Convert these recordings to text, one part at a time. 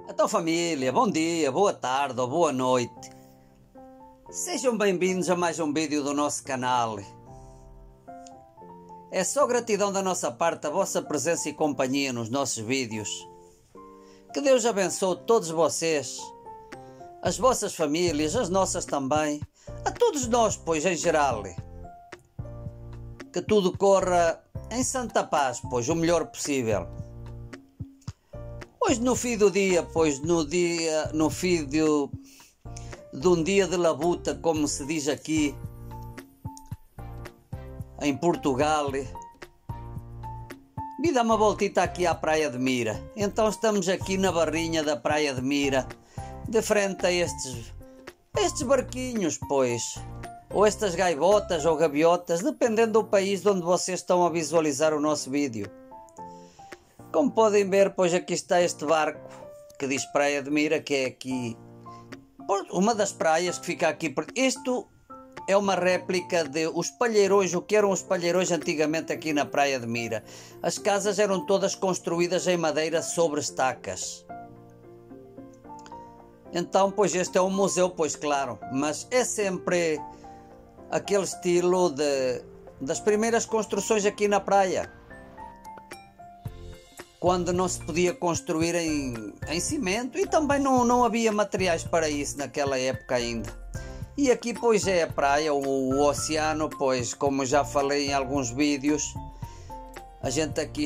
Então família, bom dia, boa tarde ou boa noite. Sejam bem-vindos a mais um vídeo do nosso canal. É só gratidão da nossa parte a vossa presença e companhia nos nossos vídeos. Que Deus abençoe todos vocês, as vossas famílias, as nossas também, a todos nós, pois, em geral. Que tudo corra em santa paz, pois, o melhor possível. Hoje no fim do dia, pois, no fim de um dia de labuta, como se diz aqui em Portugal, me dá uma voltita aqui à Praia de Mira. Então estamos aqui na barrinha da Praia de Mira, de frente a estes barquinhos, pois, ou estas gaivotas ou gaviotas, dependendo do país onde vocês estão a visualizar o nosso vídeo. Como podem ver, pois aqui está este barco que diz Praia de Mira, que é aqui uma das praias que fica aqui. Isto é uma réplica de os palheirões, o que eram os palheirões antigamente aqui na Praia de Mira. As casas eram todas construídas em madeira sobre estacas. Então, pois este é um museu, pois claro, mas é sempre aquele estilo das primeiras construções aqui na praia, quando não se podia construir em cimento e também não havia materiais para isso naquela época ainda. E aqui pois é a praia, o oceano, pois como já falei em alguns vídeos, a gente aqui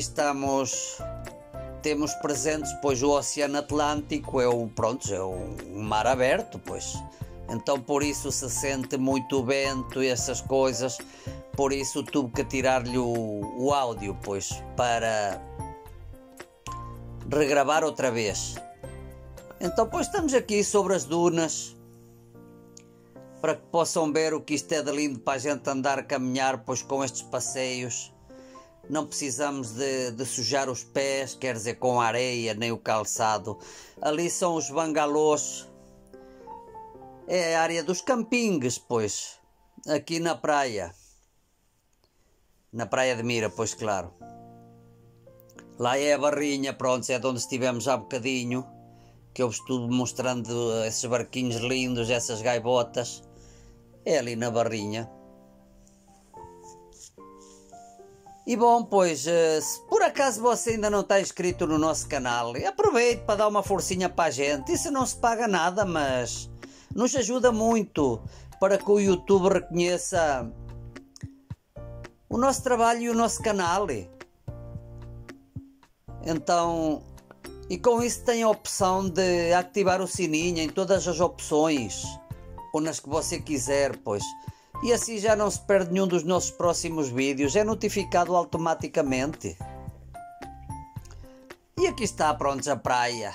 temos presentes pois o Oceano Atlântico, é um mar aberto, pois. Então por isso se sente muito vento e essas coisas, por isso tive que tirar-lhe o áudio, pois, para regravar outra vez. Então pois estamos aqui sobre as dunas, para que possam ver o que isto é de lindo para a gente andar a caminhar, pois com estes passeios não precisamos de sujar os pés, quer dizer, com a areia nem o calçado. Ali são os bangalôs, é a área dos campingues, pois, aqui na Praia de Mira, pois claro. Lá é a barrinha, pronto, é de onde estivemos há bocadinho, que eu vos estou mostrando esses barquinhos lindos, essas gaivotas. É ali na barrinha. E bom, pois, se por acaso você ainda não está inscrito no nosso canal, aproveite para dar uma forcinha para a gente. Isso não se paga nada, mas nos ajuda muito para que o YouTube reconheça o nosso trabalho e o nosso canal. Então, e com isso tem a opção de ativar o sininho em todas as opções, ou nas que você quiser, pois. E assim já não se perde nenhum dos nossos próximos vídeos, é notificado automaticamente. E aqui está, pronto, a praia.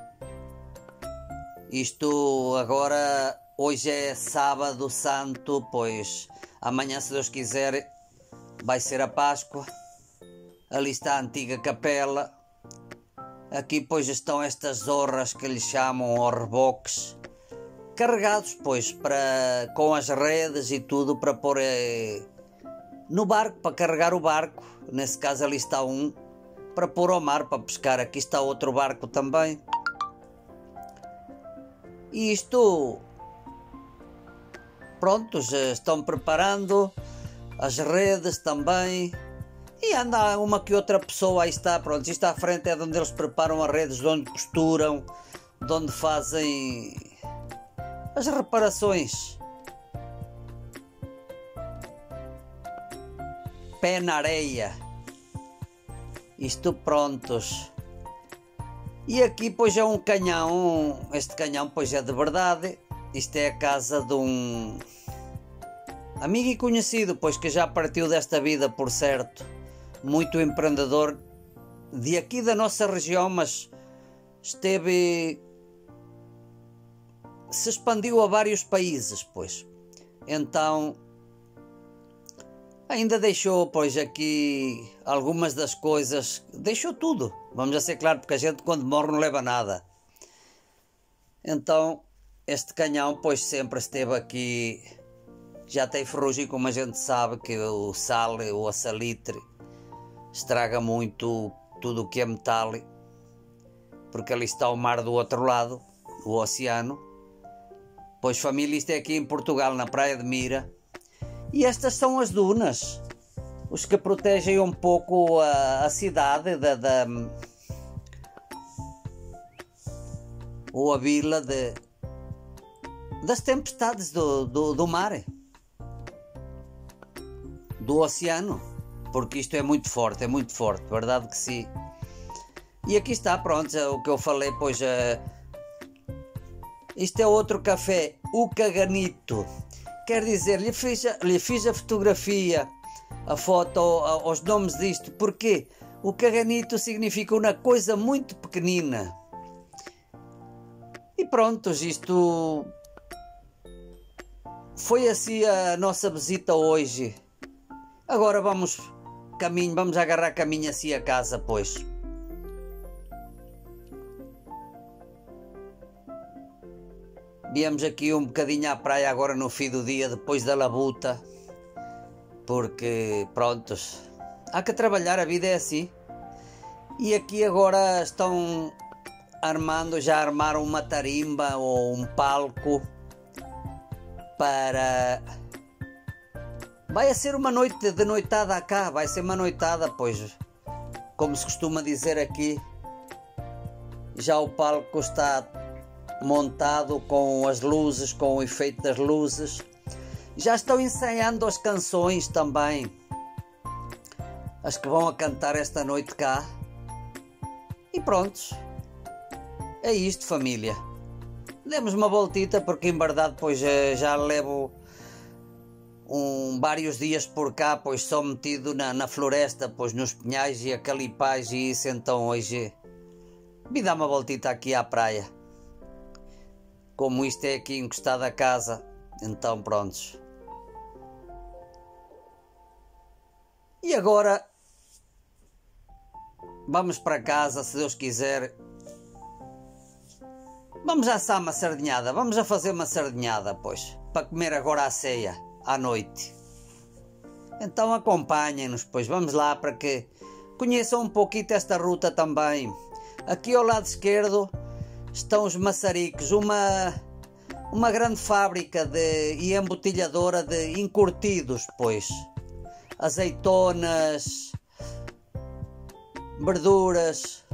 Isto agora, hoje é sábado santo, pois amanhã, se Deus quiser, vai ser a Páscoa. Ali está a antiga capela. Aqui pois estão estas zorras que lhe chamam aos reboques, carregados pois com as redes e tudo para pôr no barco, para carregar o barco. Nesse caso ali está um para pôr ao mar para pescar. Aqui está outro barco também. E isto, prontos, estão preparando as redes também. E anda uma que outra pessoa, aí está, pronto, isto à frente é de onde eles preparam as redes, de onde costuram, de onde fazem as reparações. Pé na areia. Isto prontos. E aqui pois é um canhão, este canhão pois é de verdade. Isto é a casa de um amigo e conhecido, pois que já partiu desta vida, por certo. Muito empreendedor de aqui da nossa região, mas se expandiu a vários países, pois. Então ainda deixou, pois, aqui algumas das coisas, deixou tudo, vamos a ser claro, porque a gente quando morre não leva nada. Então este canhão, pois, sempre esteve aqui, já tem ferrugem, como a gente sabe, que o sal ou a salitre estraga muito tudo o que é metal. porque ali está o mar do outro lado, o oceano. Pois família, isto é aqui em Portugal, na Praia de Mira. E estas são as dunas, os que protegem um pouco a cidade ou a vila das tempestades do mar, do oceano, porque isto é muito forte, verdade que sim. E aqui está, pronto, o que eu falei, pois isto é outro café, o Caganito. Quer dizer, lhe fiz a fotografia, a foto, aos nomes disto, porque o Caganito significa uma coisa muito pequenina. E pronto, isto foi assim a nossa visita hoje. Agora vamos agarrar caminho assim a casa, pois. Viemos aqui um bocadinho à praia agora no fim do dia, depois da labuta, porque prontos, há que trabalhar, a vida é assim. E aqui agora estão já armaram uma tarimba ou um palco para... Vai ser uma noite de noitada cá, vai ser uma noitada, pois, como se costuma dizer aqui, já o palco está montado com as luzes, com o efeito das luzes. Já estão ensaiando as canções também, as que vão a cantar esta noite cá. E prontos, é isto, família. Demos uma voltita porque em verdade pois já levo vários dias por cá, pois só metido na floresta, pois nos pinhais e a calipais e isso. Então hoje me dá uma voltita aqui à praia. Como isto é aqui encostado à casa, então prontos. E agora vamos para casa, se Deus quiser. Vamos assar uma sardinhada, vamos a fazer uma sardinhada, pois, para comer agora à ceia, à noite. Então acompanhem-nos, pois, vamos lá para que conheçam um pouquinho esta ruta também. Aqui ao lado esquerdo estão os maçaricos, uma grande fábrica e embotelhadora de encurtidos, pois, azeitonas, verduras,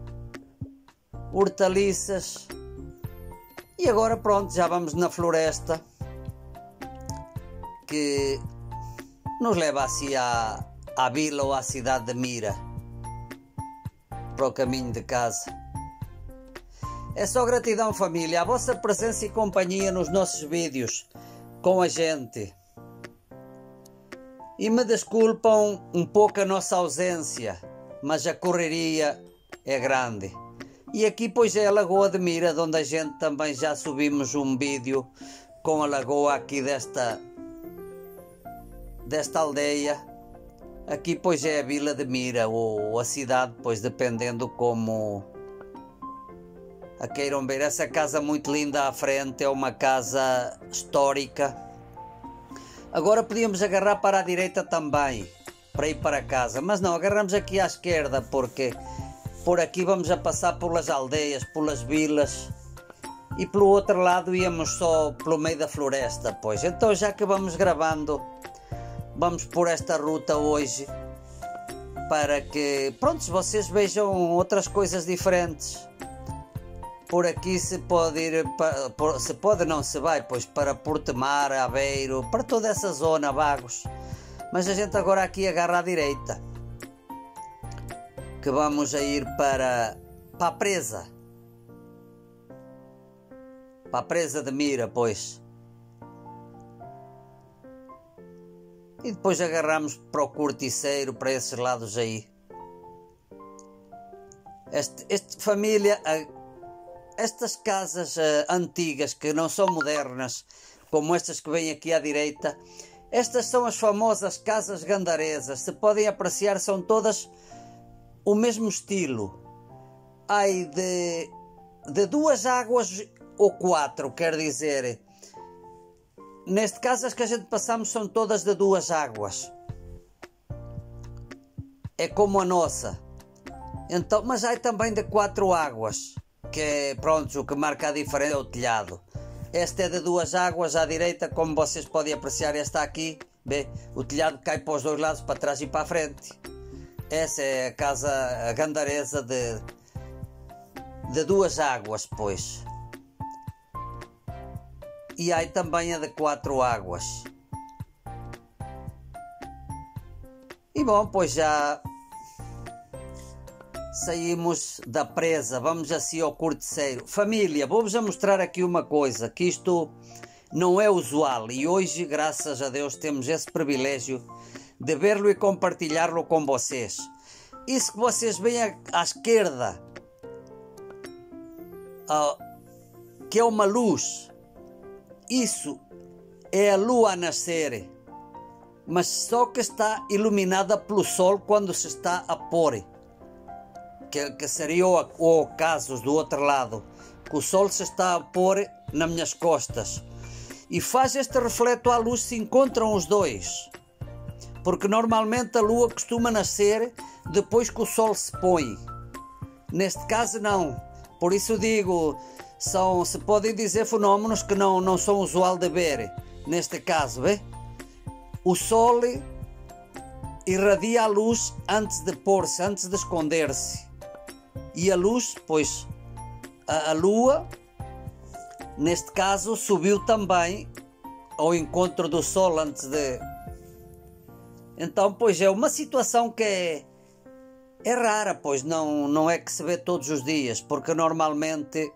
hortaliças. E agora pronto, já vamos na floresta que nos leva assim à vila ou à cidade de Mira, para o caminho de casa. É só gratidão, família, a vossa presença e companhia nos nossos vídeos com a gente. E me desculpam um pouco a nossa ausência, mas a correria é grande. E aqui pois é a Lagoa de Mira, onde a gente também já subimos um vídeo com a lagoa aqui desta aldeia. Aqui pois é a Vila de Mira, ou a cidade, pois dependendo como a queiram ver. Essa casa muito linda à frente é uma casa histórica. Agora podíamos agarrar para a direita também, para ir para casa, mas não, agarramos aqui à esquerda, porque por aqui vamos a passar pelas aldeias, pelas vilas, e pelo outro lado íamos só pelo meio da floresta, pois. Então já que vamos gravando, vamos por esta ruta hoje, para que, pronto, vocês vejam outras coisas diferentes. Por aqui se pode ir, se pode não se vai, pois, para Portemar, Aveiro, para toda essa zona, Vagos. Mas a gente agora aqui agarra à direita, que vamos a ir para a presa. Para a presa de Mira, pois. E depois agarramos para o corticeiro, para esses lados aí. Família... Estas casas antigas, que não são modernas, como estas que vêm aqui à direita, estas são as famosas casas gandaresas. Se podem apreciar, são todas o mesmo estilo. Ai, de duas águas ou quatro, quer dizer. Neste caso, as que a gente passamos são todas de duas águas. É como a nossa. Então, mas há também de 4 águas, que é, pronto, o que marca a diferença é o telhado. Esta é de 2 águas à direita, como vocês podem apreciar, esta aqui, vê, o telhado cai para os 2 lados, para trás e para a frente. Essa é a casa, a gandaresa de 2 águas, pois. E há também a de 4 águas. E bom, pois já saímos da presa, vamos assim ao corticeiro. Família, vou-vos mostrar aqui uma coisa, que isto não é usual. E hoje, graças a Deus, temos esse privilégio de ver-lo e compartilhá-lo com vocês. Isso que vocês veem à esquerda, que é uma luz, isso é a lua a nascer, mas só que está iluminada pelo sol quando se está a pôr, que seria o caso do outro lado, que o sol se está a pôr nas minhas costas e faz este reflexo à luz, se encontram os dois, porque normalmente a lua costuma nascer depois que o sol se põe. Neste caso não, por isso digo, se podem dizer fenómenos que não são usual de ver. Neste caso, vê? O sol irradia a luz antes de pôr-se, antes de esconder-se. E a luz, pois, a lua, neste caso, subiu também ao encontro do sol antes de... Então, pois, é uma situação que é rara, pois não é que se vê todos os dias, porque normalmente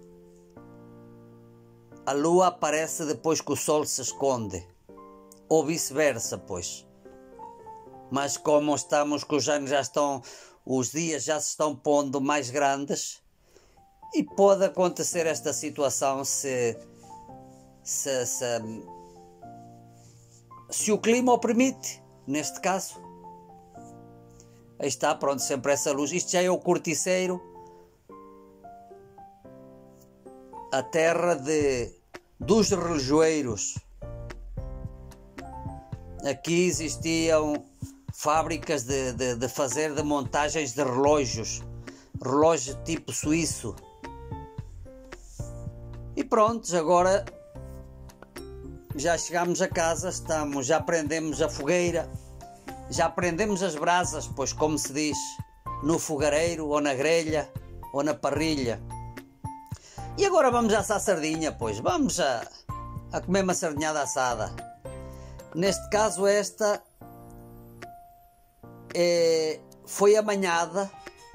a lua aparece depois que o sol se esconde, ou vice-versa, pois. Mas como estamos, que os anos já estão, os dias já se estão pondo mais grandes, e pode acontecer esta situação se o clima o permite, neste caso. Aí está, pronto, sempre essa luz. Isto já é o corticeiro, a terra dos relojoeiros. Aqui existiam fábricas de fazer de montagens de relógios, relógio tipo suíço. E pronto, agora já chegamos a casa, já prendemos a fogueira, já prendemos as brasas, pois como se diz, no fogareiro, ou na grelha, ou na parrilha. E agora vamos assar sardinha, pois, vamos a comer uma sardinhada assada. Neste caso esta foi amanhada.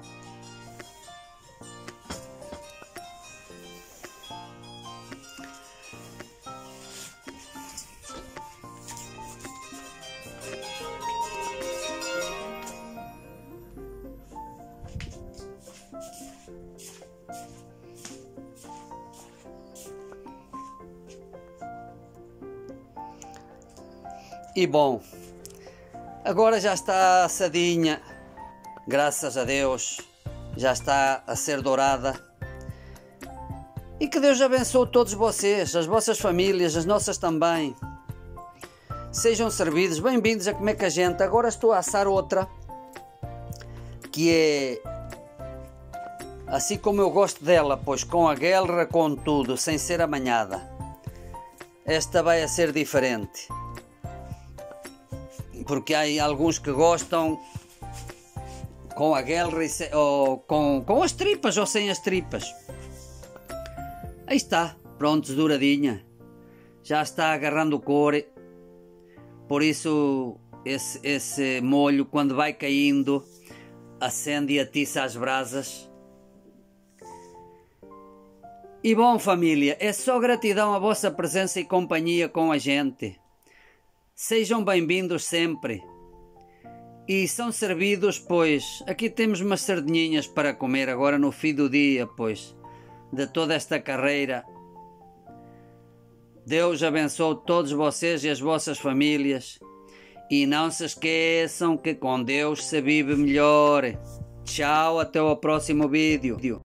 E bom, agora já está assadinha, graças a Deus, já está a ser dourada. E que Deus abençoe todos vocês, as vossas famílias, as nossas também. Sejam servidos, bem-vindos a comer com a gente. Agora estou a assar outra, que é assim como eu gosto dela, pois com a guelra, com tudo, sem ser amanhada. Esta vai a ser diferente, porque há alguns que gostam com a guelra ou com as tripas ou sem as tripas. Aí está, pronto, douradinha. Já está agarrando cor. Por isso esse molho, quando vai caindo, acende e atiça as brasas. E bom, família, é só gratidão a vossa presença e companhia com a gente. Sejam bem-vindos sempre. E são servidos, pois, aqui temos umas sardinhas para comer agora no fim do dia, pois, de toda esta carreira. Deus abençoe todos vocês e as vossas famílias. E não se esqueçam que com Deus se vive melhor. Tchau, até o próximo vídeo.